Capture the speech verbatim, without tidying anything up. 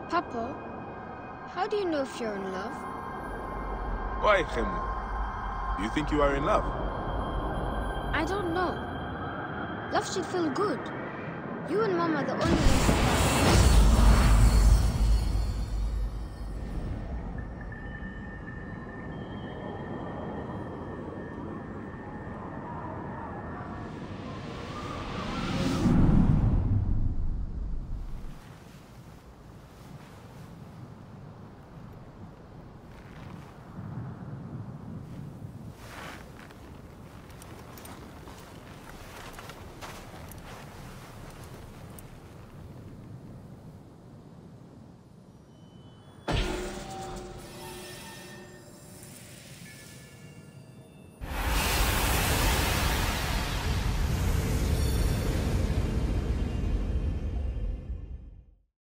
Papa, how do you know if you're in love? Why, Khemu? Do you think you are in love? I don't know. Love should feel good. You and Mom are the only ones